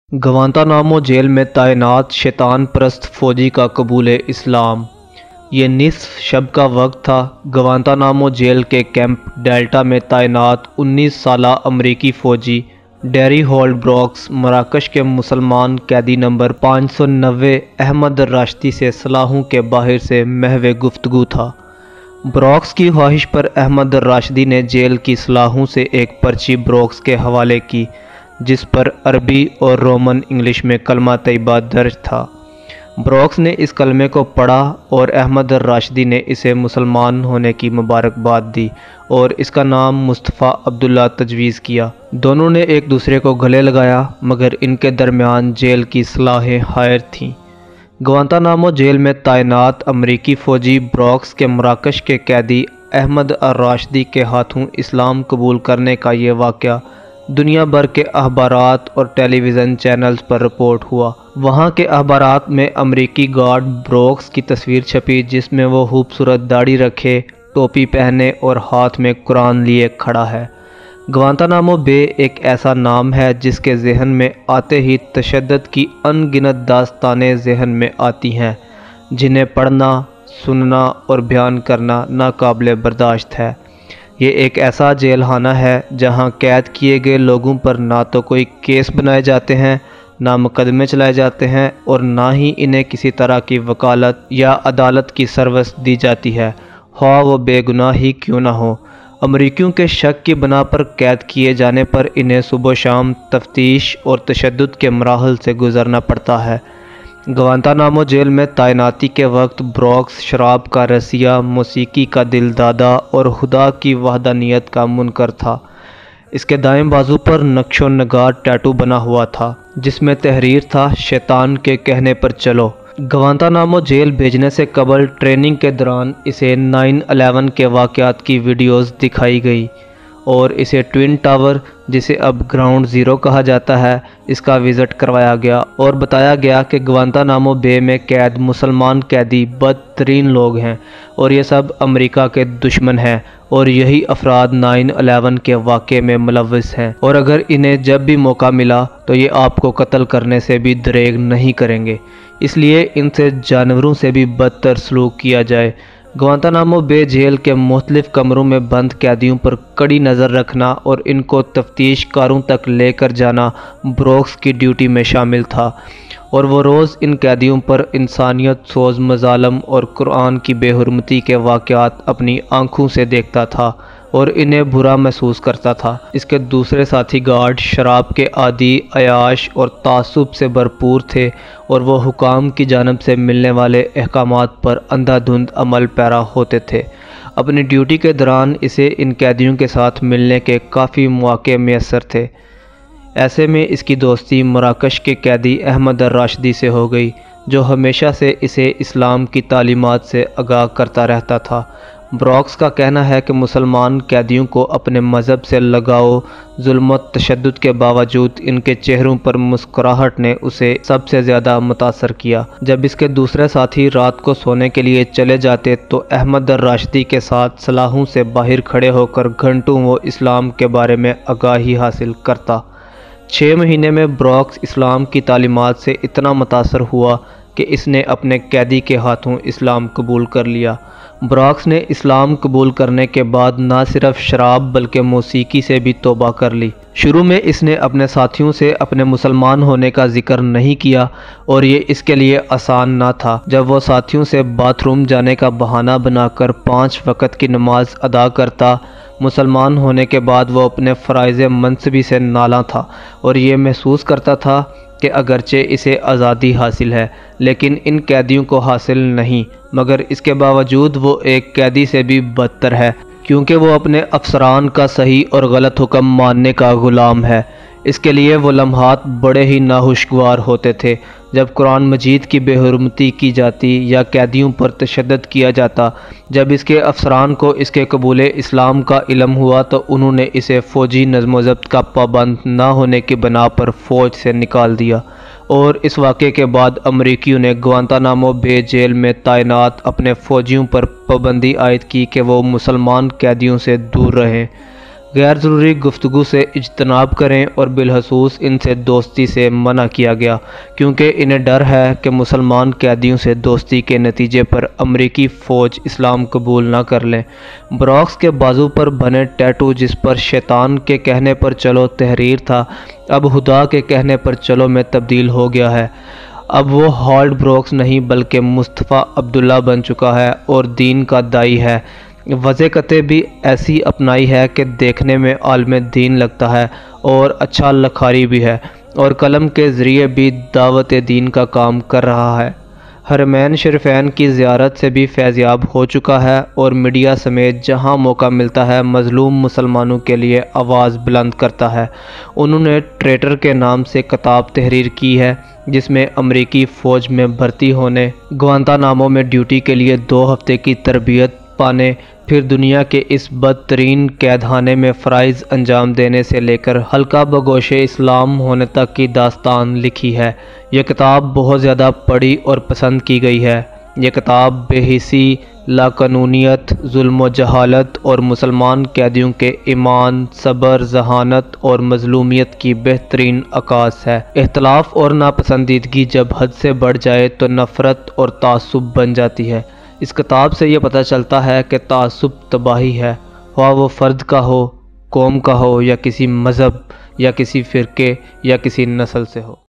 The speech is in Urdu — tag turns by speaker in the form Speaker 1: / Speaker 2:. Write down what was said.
Speaker 1: گوانتانامو جیل میں تعینات شیطان پرست فوجی کا قبول اسلام۔ یہ نصف شب کا وقت تھا۔ گوانتانامو جیل کے کیمپ ڈیلٹا میں تعینات 19 سالہ امریکی فوجی ڈیری ہولڈ بروکس مراکش کے مسلمان قیدی نمبر 590 احمد الراشدی سے سلاخوں کے باہر سے محو گفتگو تھا۔ بروکس کی خواہش پر احمد الراشدی نے جیل کی سلاخوں سے ایک پرچی بروکس کے حوالے کی، جس پر عربی اور رومن انگلش میں کلمہ طیبہ درج تھا۔ بروکس نے اس کلمے کو پڑھا اور احمد الراشدی نے اسے مسلمان ہونے کی مبارکباد دی اور اس کا نام مصطفیٰ عبداللہ تجویز کیا۔ دونوں نے ایک دوسرے کو گلے لگایا، مگر ان کے درمیان جیل کی سلاخیں حائر تھیں۔ گوانتانامو جیل میں تعینات امریکی فوجی بروکس کے مراکش کے قیدی احمد الراشدی کے ہاتھوں اسلام قبول کرنے کا یہ واقعہ دنیا بھر کے اخبارات اور ٹیلی ویژن چینلز پر رپورٹ ہوا۔ وہاں کے اخبارات میں امریکی گارڈ بروکس کی تصویر چھپی، جس میں وہ خوبصورت داڑھی رکھے، ٹوپی پہنے اور ہاتھ میں قرآن لیے کھڑا ہے۔ گوانتانامو بے ایک ایسا نام ہے جس کے ذہن میں آتے ہی تشدد کی ان گنت داستانیں ذہن میں آتی ہیں، جنہیں پڑھنا، سننا اور بیان کرنا ناقابل برداشت ہے۔ یہ ایک ایسا جیل خانہ ہے جہاں قید کیے گئے لوگوں پر نہ تو کوئی کیس بنائے جاتے ہیں، نہ مقدمے چلائے جاتے ہیں اور نہ ہی انہیں کسی طرح کی وکالت یا عدالت کی سروس دی جاتی ہے، خواہ وہ بے گناہ ہی کیوں نہ ہو۔ امریکیوں کے شک کی بنا پر قید کیے جانے پر انہیں صبح و شام تفتیش اور تشدد کے مراحل سے گزرنا پڑتا ہے۔ گوانتانامو جیل میں تعیناتی کے وقت بروکس شراب کا رسیہ، موسیقی کا دل دادا اور خدا کی وحدانیت کا منکر تھا۔ اس کے دائیں بازو پر نقش و نگار ٹیٹو بنا ہوا تھا، جس میں تحریر تھا، شیطان کے کہنے پر چلو۔ گوانتانامو جیل بھیجنے سے قبل ٹریننگ کے دوران اسے 9/11 کے واقعات کی ویڈیوز دکھائی گئی اور اسے ٹوئن ٹاور، جسے اب گراؤنڈ زیرو کہا جاتا ہے، اس کا وزٹ کروایا گیا اور بتایا گیا کہ گوانتانامو بے میں قید مسلمان قیدی بدترین لوگ ہیں اور یہ سب امریکہ کے دشمن ہیں اور یہی افراد 9/11 کے واقعے میں ملوث ہیں، اور اگر انہیں جب بھی موقع ملا تو یہ آپ کو قتل کرنے سے بھی دریغ نہیں کریں گے، اس لیے ان سے جانوروں سے بھی بدتر سلوک کیا جائے۔ گوانتانامو بے جیل کے مختلف کمروں میں بند قیدیوں پر کڑی نظر رکھنا اور ان کو تفتیش کاروں تک لے کر جانا بروکس کی ڈیوٹی میں شامل تھا، اور وہ روز ان قیدیوں پر انسانیت سوز مظالم اور قرآن کی بے حرمتی کے واقعات اپنی آنکھوں سے دیکھتا تھا اور انہیں برا محسوس کرتا تھا۔ اس کے دوسرے ساتھی گارڈ شراب کے عادی، عیاش اور تعصب سے بھرپور تھے اور وہ حکام کی جانب سے ملنے والے احکامات پر اندھا دھند عمل پیرا ہوتے تھے۔ اپنی ڈیوٹی کے دوران اسے ان قیدیوں کے ساتھ ملنے کے کافی مواقع میسر تھے۔ ایسے میں اس کی دوستی مراکش کے قیدی احمد الراشدی سے ہو گئی، جو ہمیشہ سے اسے اسلام کی تعلیمات سے آگاہ کرتا رہتا تھا۔ بروکس کا کہنا ہے کہ مسلمان قیدیوں کو اپنے مذہب سے لگاؤ، ظلم و تشدد کے باوجود ان کے چہروں پر مسکراہٹ نے اسے سب سے زیادہ متاثر کیا۔ جب اس کے دوسرے ساتھی رات کو سونے کے لیے چلے جاتے تو احمد الراشدی کے ساتھ سلاخوں سے باہر کھڑے ہو کر گھنٹوں وہ اسلام کے بارے میں آگاہی حاصل کرتا۔ 6 مہینے میں بروکس اسلام کی تعلیمات سے اتنا متاثر ہوا کہ اس نے اپنے قیدی کے ہاتھوں اسلام قبول کر لیا۔ بروکس نے اسلام قبول کرنے کے بعد نہ صرف شراب بلکہ موسیقی سے بھی توبہ کر لی۔ شروع میں اس نے اپنے ساتھیوں سے اپنے مسلمان ہونے کا ذکر نہیں کیا اور یہ اس کے لیے آسان نہ تھا۔ جب وہ ساتھیوں سے باتھ روم جانے کا بہانہ بنا کر 5 وقت کی نماز ادا کرتا، مسلمان ہونے کے بعد وہ اپنے فرائض منصبی سے نالاں تھا اور یہ محسوس کرتا تھا کہ اگرچہ اسے آزادی حاصل ہے لیکن ان قیدیوں کو حاصل نہیں، مگر اس کے باوجود وہ ایک قیدی سے بھی بدتر ہے، کیونکہ وہ اپنے افسران کا صحیح اور غلط حکم ماننے کا غلام ہے۔ اس کے لیے وہ لمحات بڑے ہی ناخوشگوار ہوتے تھے جب قرآن مجید کی بے حرمتی کی جاتی یا قیدیوں پر تشدد کیا جاتا۔ جب اس کے افسران کو اس کے قبول اسلام کا علم ہوا تو انہوں نے اسے فوجی نظم و ضبط کا پابند نہ ہونے کی بنا پر فوج سے نکال دیا، اور اس واقعے کے بعد امریکیوں نے گوانتانامو بے جیل میں تعینات اپنے فوجیوں پر پابندی عائد کی کہ وہ مسلمان قیدیوں سے دور رہیں۔ غیر ضروری گفتگو سے اجتناب کریں اور بالخصوص ان سے دوستی سے منع کیا گیا کیونکہ انہیں ڈر ہے کہ مسلمان قیدیوں سے دوستی کے نتیجے پر امریکی فوج اسلام قبول نہ کر لیں۔ بروکس کے بازو پر بنے ٹیٹو جس پر شیطان کے کہنے پر چلو تحریر تھا اب خدا کے کہنے پر چلو میں تبدیل ہو گیا ہے۔ اب وہ ہالڈ بروکس نہیں بلکہ مصطفیٰ عبداللہ بن چکا ہے اور دین کا داعی ہے۔ وضع بھی ایسی اپنائی ہے کہ دیکھنے میں عالم دین لگتا ہے اور اچھا لکھاری بھی ہے اور قلم کے ذریعے بھی دعوت دین کا کام کر رہا ہے۔ حرمین شریفین کی زیارت سے بھی فیضیاب ہو چکا ہے اور میڈیا سمیت جہاں موقع ملتا ہے مظلوم مسلمانوں کے لیے آواز بلند کرتا ہے۔ انہوں نے ٹریٹر کے نام سے کتاب تحریر کی ہے جس میں امریکی فوج میں بھرتی ہونے، گوانتانامو میں ڈیوٹی کے لیے 2 ہفتے کی تربیت پانے، پھر دنیا کے اس بدترین قید خانے میں فرائض انجام دینے سے لے کر حلقہ بگوش اسلام ہونے تک کی داستان لکھی ہے۔ یہ کتاب بہت زیادہ پڑھی اور پسند کی گئی ہے۔ یہ کتاب بے حسی، لاقانونیت، ظلم و جہالت اور مسلمان قیدیوں کے ایمان، صبر، ذہانت اور مظلومیت کی بہترین عکاس ہے۔ اختلاف اور ناپسندیدگی جب حد سے بڑھ جائے تو نفرت اور تعصب بن جاتی ہے۔ اس کتاب سے یہ پتہ چلتا ہے کہ تعصب تباہی ہے، خواہ وہ فرد کا ہو، قوم کا ہو یا کسی مذہب یا کسی فرقے یا کسی نسل سے ہو۔